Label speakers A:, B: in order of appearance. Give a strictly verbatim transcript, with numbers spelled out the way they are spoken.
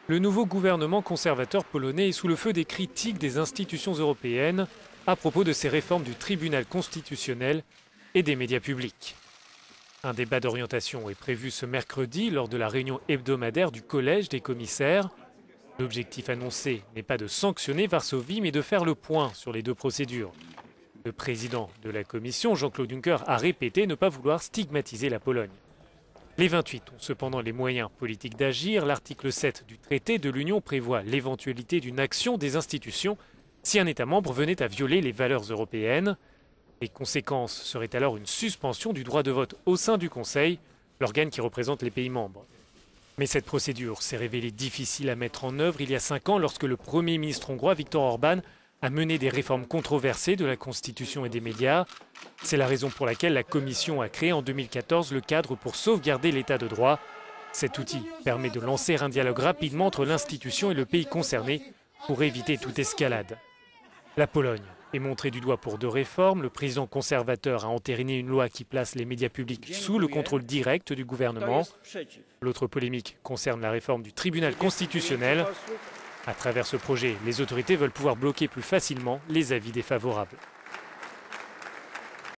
A: Le nouveau gouvernement conservateur polonais est sous le feu des critiques des institutions européennes à propos de ses réformes du tribunal constitutionnel et des médias publics. Un débat d'orientation est prévu ce mercredi lors de la réunion hebdomadaire du Collège des commissaires. L'objectif annoncé n'est pas de sanctionner Varsovie, mais de faire le point sur les deux procédures. Le président de la Commission, Jean-Claude Juncker, a répété ne pas vouloir stigmatiser la Pologne. Les vingt-huit ont cependant les moyens politiques d'agir. L'article sept du traité de l'Union prévoit l'éventualité d'une action des institutions si un État membre venait à violer les valeurs européennes. Les conséquences seraient alors une suspension du droit de vote au sein du Conseil, l'organe qui représente les pays membres. Mais cette procédure s'est révélée difficile à mettre en œuvre il y a cinq ans lorsque le Premier ministre hongrois, Viktor Orban, a mené des réformes controversées de la Constitution et des médias. C'est la raison pour laquelle la Commission a créé en deux mille quatorze le cadre pour sauvegarder l'état de droit. Cet outil permet de lancer un dialogue rapidement entre l'institution et le pays concerné pour éviter toute escalade. La Pologne est montrée du doigt pour deux réformes. Le président conservateur a entériné une loi qui place les médias publics sous le contrôle direct du gouvernement. L'autre polémique concerne la réforme du tribunal constitutionnel. À travers ce projet, les autorités veulent pouvoir bloquer plus facilement les avis défavorables.